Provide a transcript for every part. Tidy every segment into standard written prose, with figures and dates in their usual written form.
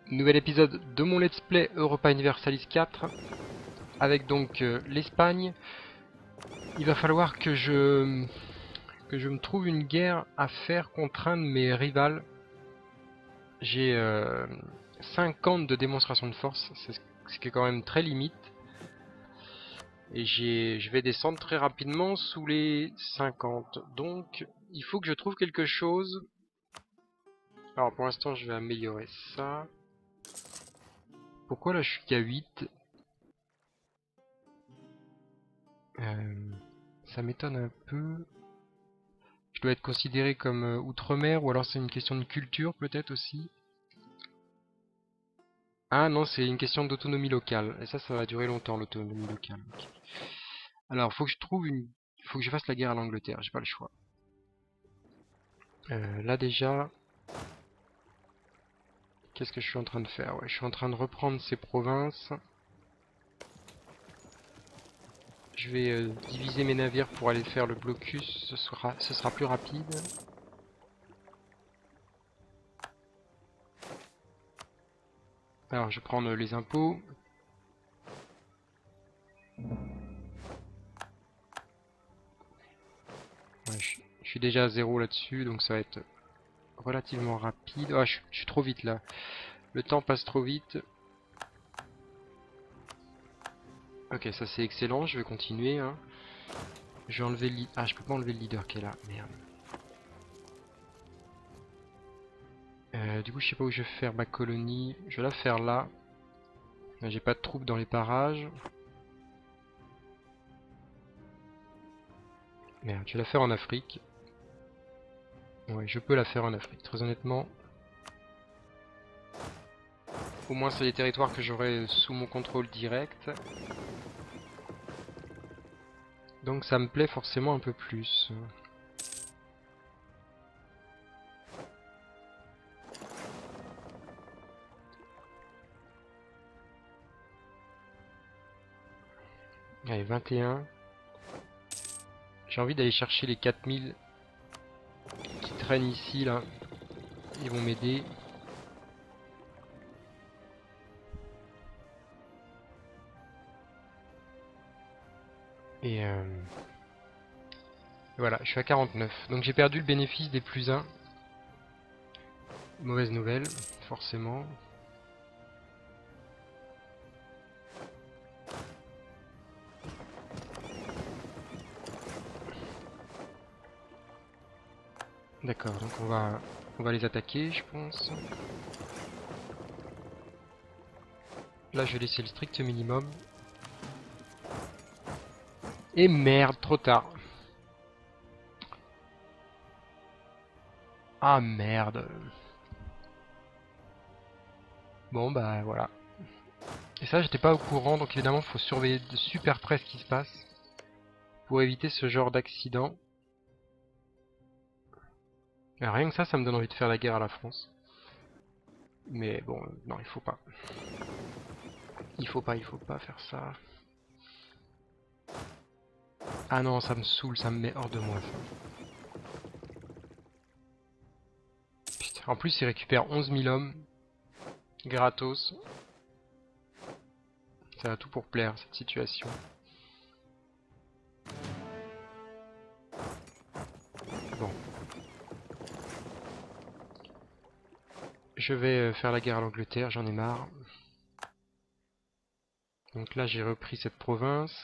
Nouvel épisode de mon let's play Europa Universalis 4 avec donc l'Espagne. Il va falloir que je me trouve une guerre à faire contre un de mes rivales. J'ai 50 de démonstration de force, ce qui est quand même très limite. Et je vais descendre très rapidement sous les 50. Donc il faut que je trouve quelque chose. Alors pour l'instant je vais améliorer ça. Pourquoi là je suis qu'à 8? Ça m'étonne un peu. Je dois être considéré comme outre-mer, ou alors c'est une question de culture peut-être aussi. Ah non, c'est une question d'autonomie locale. Et ça va durer longtemps, l'autonomie locale. Ok. Alors, faut que je trouve une... faut que je fasse la guerre à l'Angleterre, j'ai pas le choix. Là déjà, qu'est-ce que je suis en train de faire? Ouais, je suis en train de reprendre ces provinces. Je vais diviser mes navires pour aller faire le blocus, ce sera plus rapide. Alors, je vais prendre les impôts. Ouais, je suis déjà à 0 là-dessus, donc ça va être relativement rapide. Ah, je suis trop vite là. Le temps passe trop vite. Ok, ça c'est excellent, je vais continuer. Hein. Je vais enlever le... Ah, je peux pas enlever le leader qui est là, merde. Du coup, je sais pas où je vais faire ma colonie. Je vais la faire là. J'ai pas de troupes dans les parages. Merde, je vais la faire en Afrique. Ouais, je peux la faire en Afrique, très honnêtement. Au moins, c'est les territoires que j'aurai sous mon contrôle direct. Donc ça me plaît forcément un peu plus. Allez, 21. J'ai envie d'aller chercher les 4000 qui traînent ici, là. Ils vont m'aider. Et voilà, je suis à 49. Donc j'ai perdu le bénéfice des plus 1. Mauvaise nouvelle, forcément. D'accord, donc on va les attaquer, je pense. Là, je vais laisser le strict minimum. Et merde, trop tard. Ah merde. Bon bah voilà. Et ça, j'étais pas au courant, donc évidemment, faut surveiller de super près ce qui se passe pour éviter ce genre d'accident. Rien que ça me donne envie de faire la guerre à la France. Mais bon, non, il faut pas. Il faut pas faire ça. Ah non, ça me saoule, ça me met hors de moi. Ça. Putain, en plus, il récupère 11 000 hommes. Gratos. Ça a tout pour plaire, cette situation. Bon. Je vais faire la guerre à l'Angleterre, j'en ai marre. Donc là, j'ai repris cette province.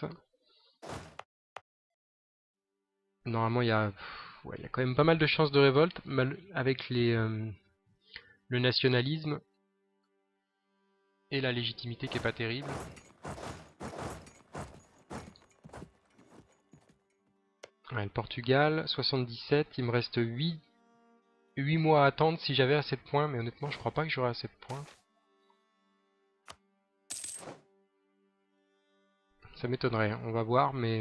Normalement, ouais, il y a quand même pas mal de chances de révolte, avec le nationalisme et la légitimité qui est pas terrible. Ouais, le Portugal, 77, il me reste 8 mois à attendre si j'avais assez de points, mais honnêtement, je crois pas que j'aurai assez de points. Ça m'étonnerait, on va voir, mais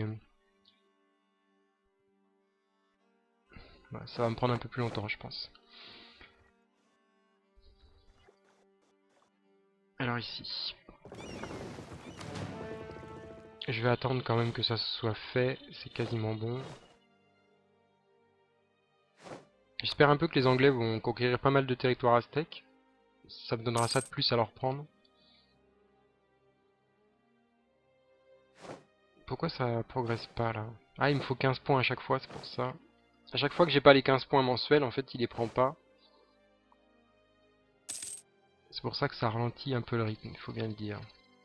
ouais, ça va me prendre un peu plus longtemps, je pense. Alors ici. Je vais attendre quand même que ça soit fait, c'est quasiment bon. J'espère un peu que les Anglais vont conquérir pas mal de territoires aztèques. Ça me donnera ça de plus à leur prendre. Pourquoi ça progresse pas là? Ah, il me faut 15 points à chaque fois, c'est pour ça. À chaque fois que j'ai pas les 15 points mensuels, en fait, il les prend pas. C'est pour ça que ça ralentit un peu le rythme, il faut bien le dire.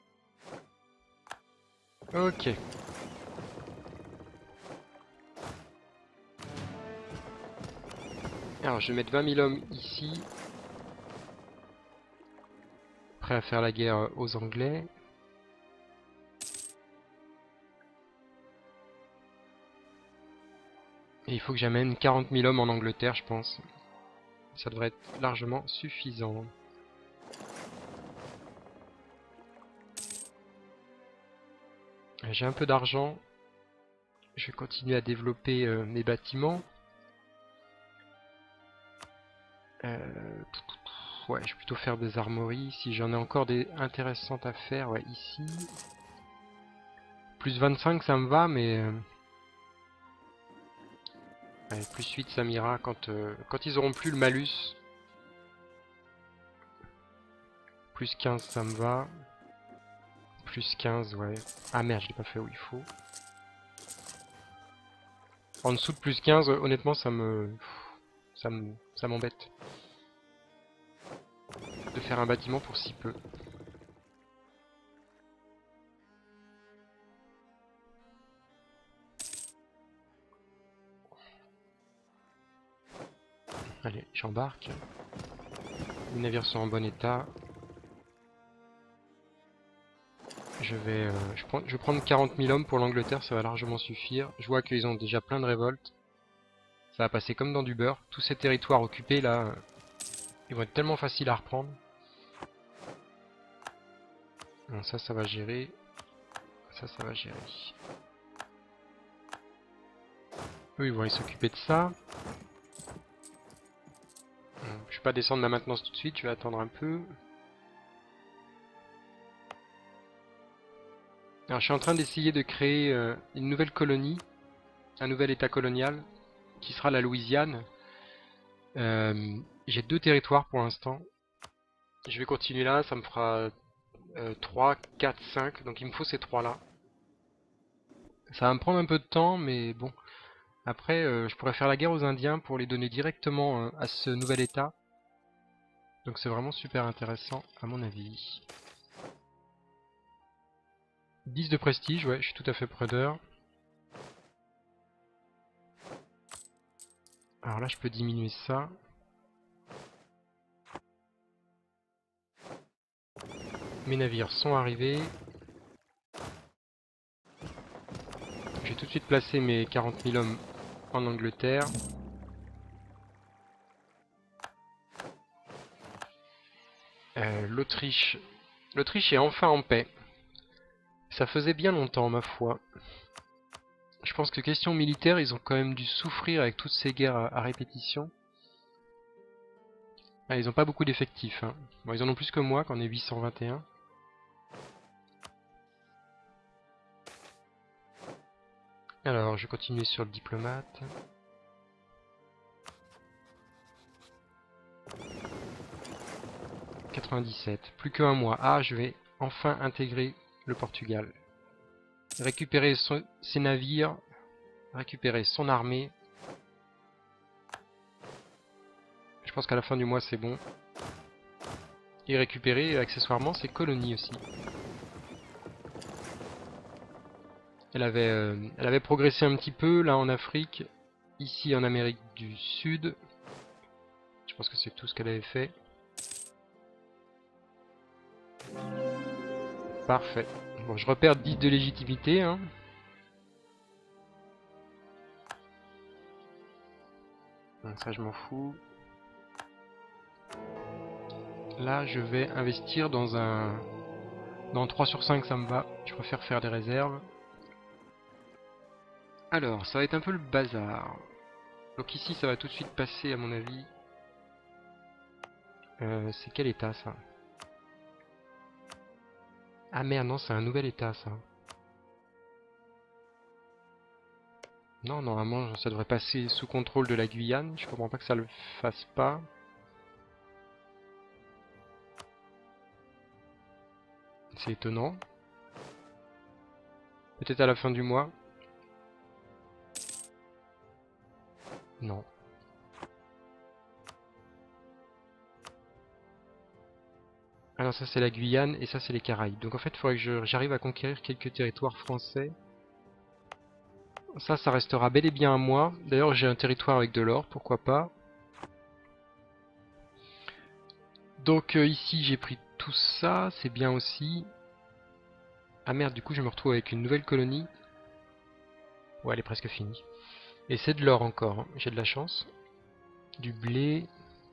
Ok. Alors, je vais mettre 20 000 hommes ici. Prêt à faire la guerre aux Anglais. Et il faut que j'amène 40 000 hommes en Angleterre, je pense. Ça devrait être largement suffisant. J'ai un peu d'argent. Je vais continuer à développer mes bâtiments. Ouais, je vais plutôt faire des armoiries. Si j'en ai encore des intéressantes à faire, ouais, ici. Plus 25, ça me va, mais... ouais, plus 8, ça m'ira quand ils auront plus le malus. Plus 15, ça me va. Plus 15, ouais. Ah merde, je l'ai pas fait où il faut. En dessous de plus 15, honnêtement, ça m'embête de faire un bâtiment pour si peu. Allez, j'embarque. Les navires sont en bon état. Je vais prendre 40 000 hommes pour l'Angleterre, ça va largement suffire. Je vois qu'ils ont déjà plein de révoltes. Ça va passer comme dans du beurre. Tous ces territoires occupés là, ils vont être tellement faciles à reprendre. Bon, ça va gérer. Ça va gérer. Eux, ils vont aller s'occuper de ça. Je vais pas descendre ma maintenance tout de suite, je vais attendre un peu. Alors, je suis en train d'essayer de créer une nouvelle colonie, un nouvel état colonial, qui sera la Louisiane. J'ai 2 territoires pour l'instant. Je vais continuer là, ça me fera 3, 4, 5, donc il me faut ces 3 là. Ça va me prendre un peu de temps, mais bon. Après, je pourrais faire la guerre aux Indiens pour les donner directement à ce nouvel état. Donc c'est vraiment super intéressant à mon avis. 10 de prestige, ouais, je suis tout à fait preneur. Alors là, je peux diminuer ça. Mes navires sont arrivés. Je vais tout de suite placer mes 40 000 hommes en Angleterre. L'Autriche. L'Autriche est enfin en paix. Ça faisait bien longtemps, ma foi. Je pense que question militaire, ils ont quand même dû souffrir avec toutes ces guerres à répétition. Ah, ils ont pas beaucoup d'effectifs. Hein. Bon, ils en ont plus que moi, qu'on est 821. Alors, je vais continuer sur le diplomate. « 97. Plus qu'un mois. Ah, je vais enfin intégrer le Portugal. Récupérer ses navires. Récupérer son armée. Je pense qu'à la fin du mois, c'est bon. Et récupérer accessoirement ses colonies aussi. Elle avait progressé un petit peu là en Afrique. Ici en Amérique du Sud. Je pense que c'est tout ce qu'elle avait fait. Parfait. Bon, je repère 10 de légitimité. Hein. Donc ça, je m'en fous. Là, je vais investir dans un... Dans 3 sur 5, ça me va. Je préfère faire des réserves. Alors, ça va être un peu le bazar. Donc ici, ça va tout de suite passer, à mon avis. C'est quel état, ça? Ah merde, non, c'est un nouvel état, ça. Non, normalement, ça devrait passer sous contrôle de la Guyane. Je comprends pas que ça le fasse pas. C'est étonnant. Peut-être à la fin du mois. Non. Alors ça c'est la Guyane et ça c'est les Caraïbes. Donc en fait il faudrait que j'arrive à conquérir quelques territoires français. Ça restera bel et bien à moi. D'ailleurs j'ai un territoire avec de l'or, pourquoi pas. Donc ici j'ai pris tout ça, c'est bien aussi. Ah merde, du coup je me retrouve avec une nouvelle colonie. Ouais, elle est presque finie. Et c'est de l'or encore, hein. J'ai de la chance. Du blé.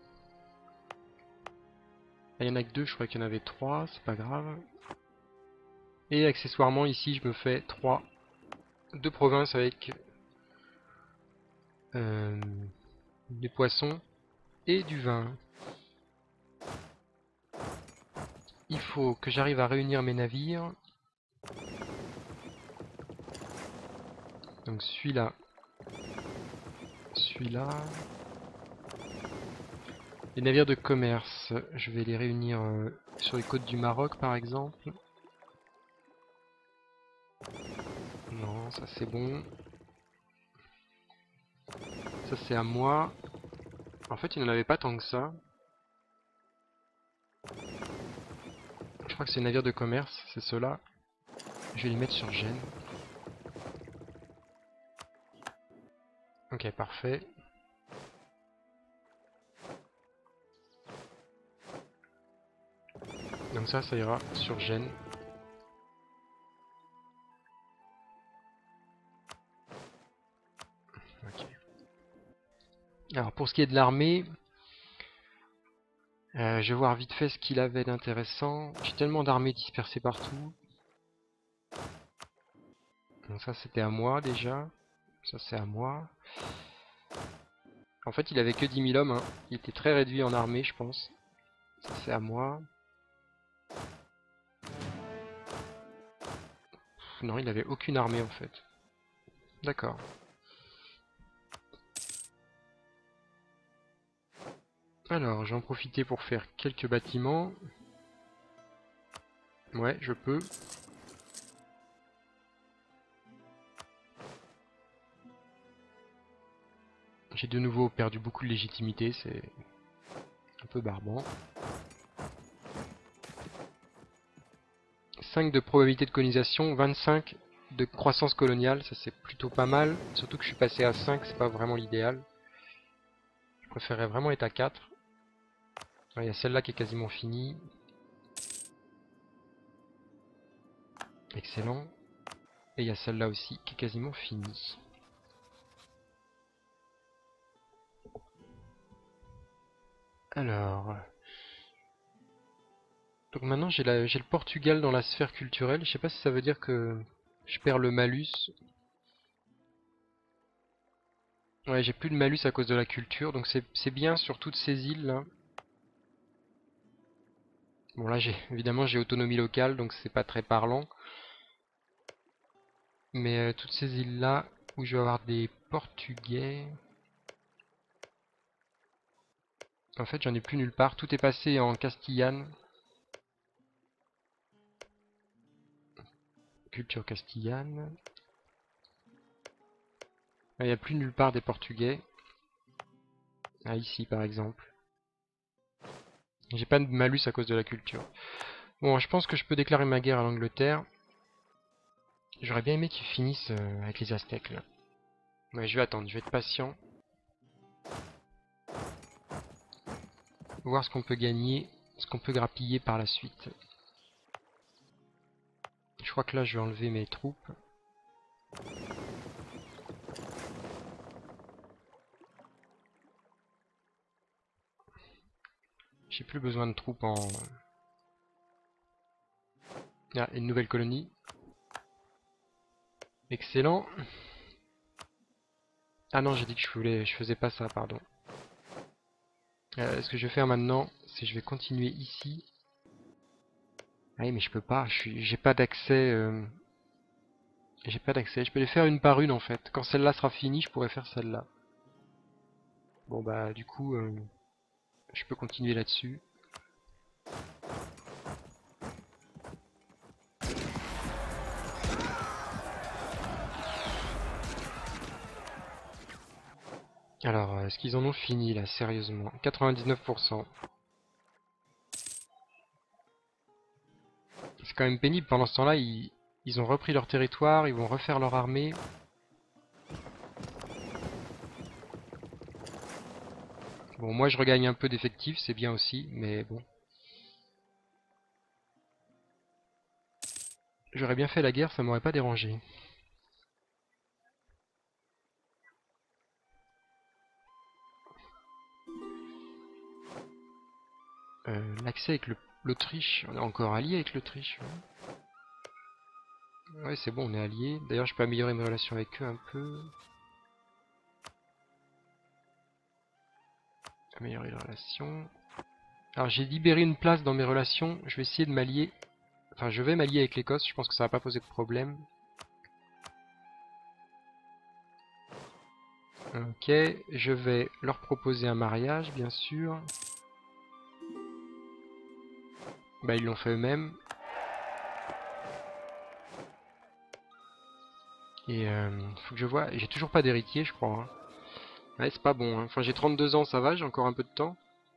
Ah, il y en a que deux, je croyais qu'il y en avait trois, c'est pas grave. Et accessoirement ici je me fais deux provinces avec des poissons et du vin. Il faut que j'arrive à réunir mes navires. Donc celui-là. Celui-là. Les navires de commerce, je vais les réunir sur les côtes du Maroc par exemple. Non, ça c'est bon. Ça c'est à moi. En fait il n'en avait pas tant que ça. Je crois que c'est les navires de commerce, c'est ceux-là. Je vais les mettre sur Gênes. Ok, parfait. Donc ça ira sur Gênes. Ok. Alors pour ce qui est de l'armée, je vais voir vite fait ce qu'il avait d'intéressant. J'ai tellement d'armées dispersées partout. Donc ça c'était à moi déjà. Ça c'est à moi. En fait il avait que 10 000 hommes, hein. Il était très réduit en armée je pense. Ça c'est à moi. Non, il avait aucune armée en fait. D'accord. Alors, je vais en profiter pour faire quelques bâtiments. Ouais, je peux. J'ai de nouveau perdu beaucoup de légitimité, c'est un peu barbant. 5 de probabilité de colonisation, 25 de croissance coloniale, ça c'est plutôt pas mal. Surtout que je suis passé à 5, c'est pas vraiment l'idéal. Je préférerais vraiment être à 4. Il y a celle-là qui est quasiment finie. Excellent. Et il y a celle-là aussi qui est quasiment finie. Alors... Donc maintenant j'ai le Portugal dans la sphère culturelle. Je sais pas si ça veut dire que je perds le malus. Ouais, j'ai plus de malus à cause de la culture, donc c'est bien sur toutes ces îles là. Bon là évidemment j'ai autonomie locale, donc c'est pas très parlant. Mais toutes ces îles là où je vais avoir des Portugais. En fait j'en ai plus nulle part, tout est passé en Castillane. Culture castillane. Il n'y a plus nulle part des Portugais. Ah ici par exemple. J'ai pas de malus à cause de la culture. Bon, je pense que je peux déclarer ma guerre à l'Angleterre. J'aurais bien aimé qu'ils finissent avec les Aztèques là. Ouais, je vais attendre, je vais être patient. Voir ce qu'on peut gagner, ce qu'on peut grappiller par la suite. Je crois que là je vais enlever mes troupes. J'ai plus besoin de troupes en... Ah, une nouvelle colonie. Excellent. Ah non, j'ai dit que je faisais pas ça, pardon. Ce que je vais faire maintenant, c'est que je vais continuer ici. Ah oui, mais je peux pas, j'ai pas d'accès... J'ai pas d'accès, je peux les faire une par une en fait. Quand celle-là sera finie, je pourrais faire celle-là. Bon bah du coup, je peux continuer là-dessus. Alors, est-ce qu'ils en ont fini là, sérieusement? 99%. C'est quand même pénible, pendant ce temps-là, ils ont repris leur territoire, ils vont refaire leur armée. Bon, moi je regagne un peu d'effectifs, c'est bien aussi, mais bon. J'aurais bien fait la guerre, ça m'aurait pas dérangé. L'accès avec l'Autriche, on est encore allié avec l'Autriche. Ouais, c'est bon, on est allié. D'ailleurs, je peux améliorer mes relations avec eux un peu. Améliorer les relations. Alors, j'ai libéré une place dans mes relations. Je vais essayer de m'allier. Enfin, je vais m'allier avec l'Écosse. Je pense que ça va pas poser de problème. Ok, je vais leur proposer un mariage, bien sûr. Bah, ils l'ont fait eux-mêmes. Et faut que je vois. J'ai toujours pas d'héritier, je crois. Hein. Ouais, c'est pas bon. Hein. Enfin, j'ai 32 ans, ça va, j'ai encore un peu de temps.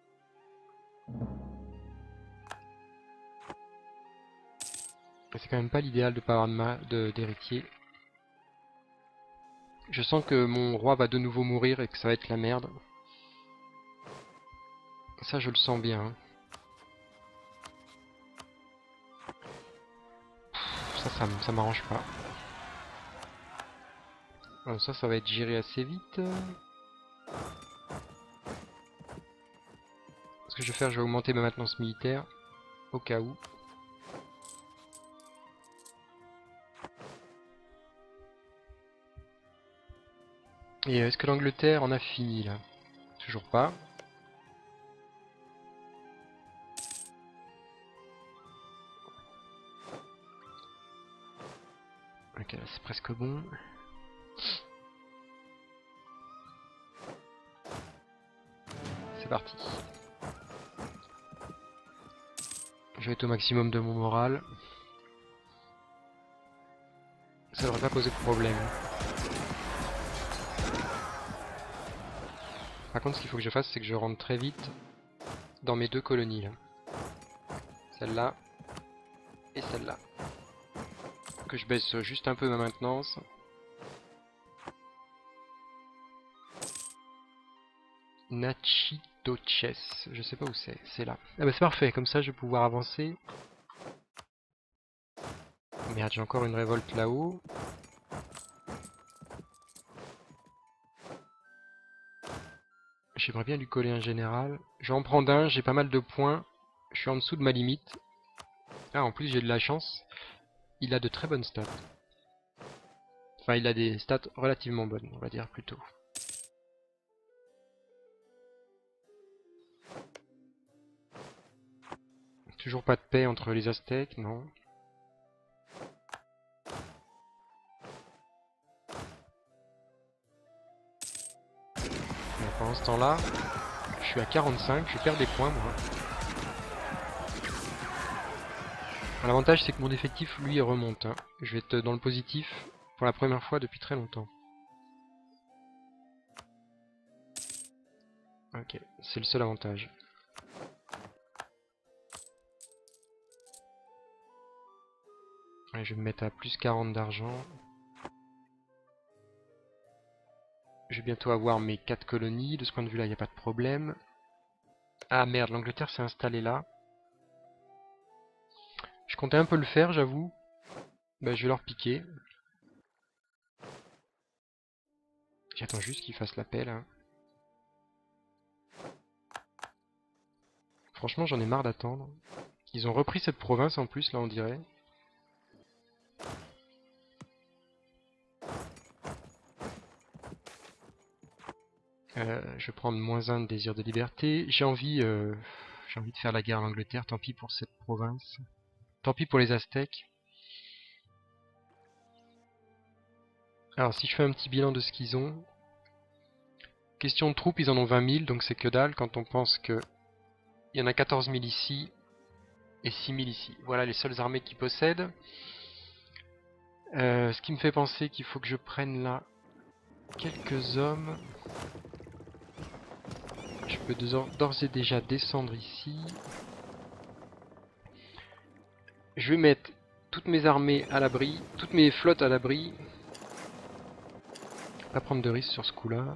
C'est quand même pas l'idéal de pas avoir d'héritier. Je sens que mon roi va de nouveau mourir et que ça va être la merde. Ça, je le sens bien. Hein. Ça m'arrange pas. Alors ça va être géré assez vite. Ce que je vais faire, je vais augmenter ma maintenance militaire. Au cas où. Et est-ce que l'Angleterre en a fini là? Toujours pas. Ok, là c'est presque bon. C'est parti. Je vais être au maximum de mon moral. Ça devrait pas poser de problème. Par contre, ce qu'il faut que je fasse, c'est que je rentre très vite dans mes deux colonies là. Celle-là et celle-là. Que je baisse juste un peu ma maintenance. Nachitoches, je sais pas où c'est là. Ah bah c'est parfait, comme ça je vais pouvoir avancer. Merde, j'ai encore une révolte là-haut. J'aimerais bien lui coller un général. Je vais en prendre un, j'ai pas mal de points. Je suis en dessous de ma limite. Ah, en plus j'ai de la chance. Il a de très bonnes stats. Enfin, il a des stats relativement bonnes, on va dire plutôt. Toujours pas de paix entre les Aztèques, non. Mais pendant ce temps-là, je suis à 45, je perds des points moi. L'avantage c'est que mon effectif lui il remonte. Hein. Je vais être dans le positif pour la première fois depuis très longtemps. Ok, c'est le seul avantage. Allez, je vais me mettre à plus 40 d'argent. Je vais bientôt avoir mes 4 colonies. De ce point de vue-là, il n'y a pas de problème. Ah merde, l'Angleterre s'est installée là. Je comptais un peu le faire, j'avoue. Bah, je vais leur piquer. J'attends juste qu'ils fassent l'appel. Hein. Franchement, j'en ai marre d'attendre. Ils ont repris cette province en plus, là, on dirait. Je vais prendre -1 de désir de liberté. J'ai envie de faire la guerre à l'Angleterre. Tant pis pour cette province. Tant pis pour les Aztèques. Alors, si je fais un petit bilan de ce qu'ils ont. Question de troupes, ils en ont 20 000, donc c'est que dalle quand on pense que il y en a 14 000 ici et 6 000 ici. Voilà les seules armées qu'ils possèdent. Ce qui me fait penser qu'il faut que je prenne là quelques hommes. Je peux d'ores et déjà descendre ici. Je vais mettre toutes mes armées à l'abri, toutes mes flottes à l'abri. Pas prendre de risque sur ce coup-là.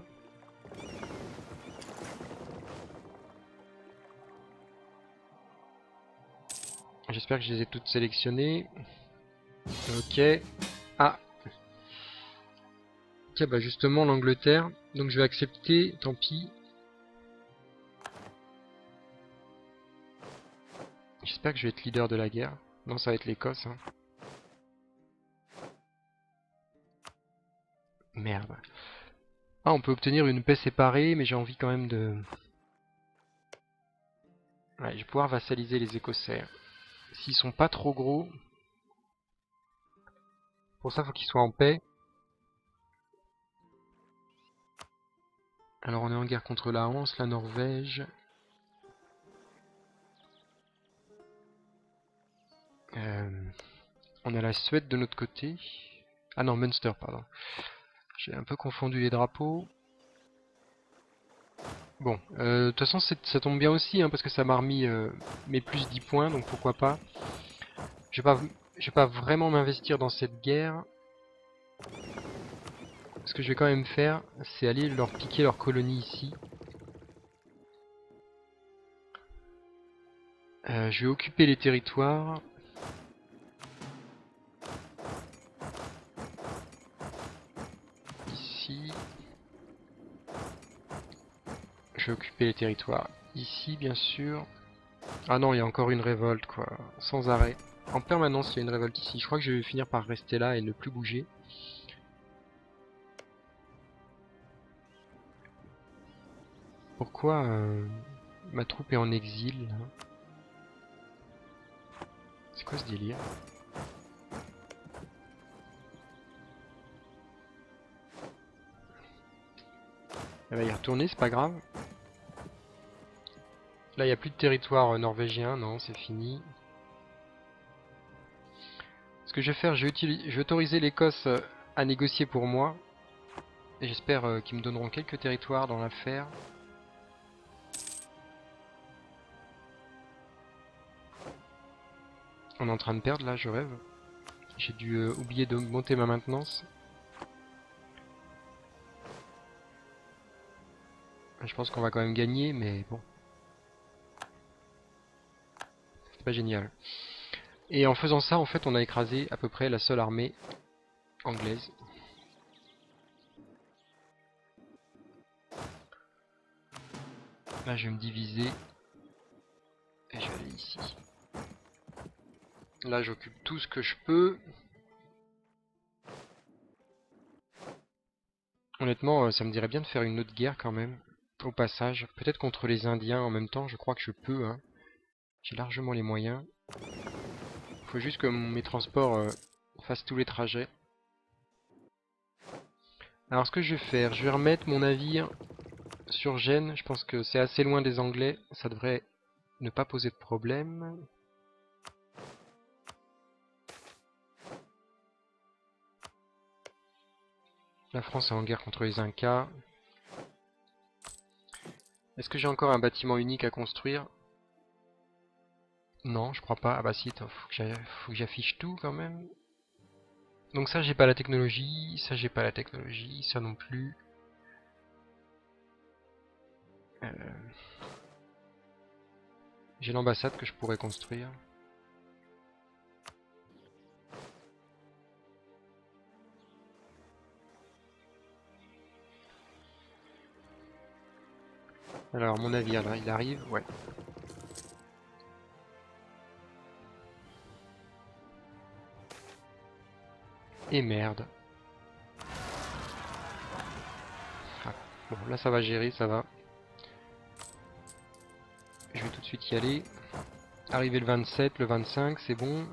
J'espère que je les ai toutes sélectionnées. Ok. Ah. Ok, bah justement l'Angleterre. Donc je vais accepter, tant pis. J'espère que je vais être leader de la guerre. Non, ça va être l'Écosse. Hein. Merde. Ah, on peut obtenir une paix séparée, mais j'ai envie quand même de... Ouais, je vais pouvoir vassaliser les Écossais. S'ils sont pas trop gros... Pour ça, il faut qu'ils soient en paix. Alors on est en guerre contre la Hanse, la Norvège. On a la Suède de notre côté. Ah non, Munster, pardon. J'ai un peu confondu les drapeaux. Bon, de toute façon ça tombe bien aussi, hein, parce que ça m'a remis mes plus 10 points, donc pourquoi pas. Je vais pas vraiment m'investir dans cette guerre. Ce que je vais quand même faire, c'est aller leur piquer leur colonie ici. Je vais occuper les territoires. Ici. Je vais occuper les territoires ici, bien sûr. Ah non, il y a encore une révolte, quoi. Sans arrêt. En permanence, il y a une révolte ici. Je crois que je vais finir par rester là et ne plus bouger. Pourquoi ma troupe est en exil, là? C'est quoi ce délire? Elle va y retourner, c'est pas grave. Là, il n'y a plus de territoire norvégien, non, c'est fini. Ce que je vais faire, je vais autoriser l'Écosse à négocier pour moi. Et j'espère qu'ils me donneront quelques territoires dans l'affaire. On est en train de perdre, là, je rêve. J'ai dû oublier d'augmenter ma maintenance. Je pense qu'on va quand même gagner, mais bon. C'est pas génial. Et en faisant ça, en fait, on a écrasé à peu près la seule armée anglaise. Là, je vais me diviser. Et je vais aller ici. Là, j'occupe tout ce que je peux. Honnêtement, ça me dirait bien de faire une autre guerre quand même. Au passage. Peut-être contre les Indiens en même temps. Je crois que je peux. Hein. J'ai largement les moyens. Faut juste que mes transports fassent tous les trajets. Alors, ce que je vais faire, je vais remettre mon navire sur Gênes. Je pense que c'est assez loin des Anglais. Ça devrait ne pas poser de problème. La France est en guerre contre les Incas. Est-ce que j'ai encore un bâtiment unique à construire? Non, je crois pas. Ah bah si, attends, faut que j'affiche tout quand même. Donc ça, j'ai pas la technologie. Ça, j'ai pas la technologie. Ça non plus. J'ai l'ambassade que je pourrais construire. Alors, mon navire, là, il arrive. Ouais. Et merde. Ah, bon, là, ça va gérer, ça va. Je vais tout de suite y aller. Arriver le 27, le 25, c'est bon.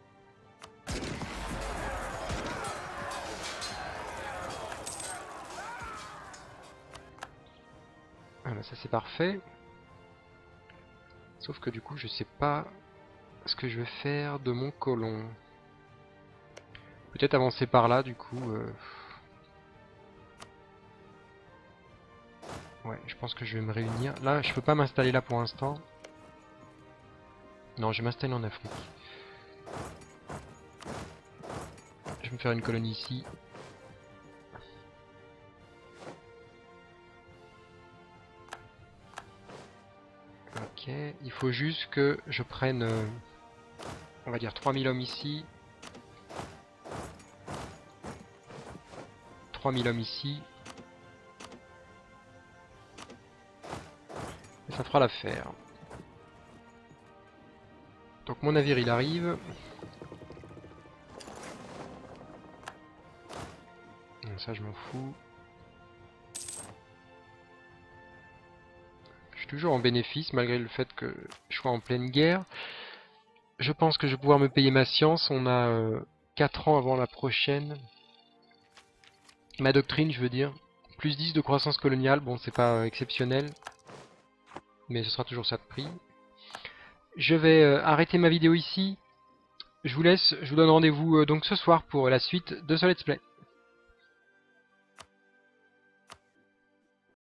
Ah bah ça c'est parfait. Sauf que du coup je sais pas ce que je vais faire de mon colon. Peut-être avancer par là du coup. Ouais, je pense que je vais me réunir. Là, je peux pas m'installer là pour l'instant. Non, je vais m'installer en Afrique. Je vais me faire une colonie ici. Ok, il faut juste que je prenne, on va dire 3000 hommes ici. 3000 hommes ici. Et ça fera l'affaire. Donc mon navire il arrive. Ça je m'en fous. Je suis toujours en bénéfice malgré le fait que je sois en pleine guerre. Je pense que je vais pouvoir me payer ma science. On a 4 ans avant la prochaine. Ma doctrine je veux dire. Plus 10 de croissance coloniale. Bon c'est pas exceptionnel. Mais ce sera toujours ça de prix. Je vais arrêter ma vidéo ici. Je vous laisse. Je vous donne rendez-vous donc ce soir pour la suite de ce let's play.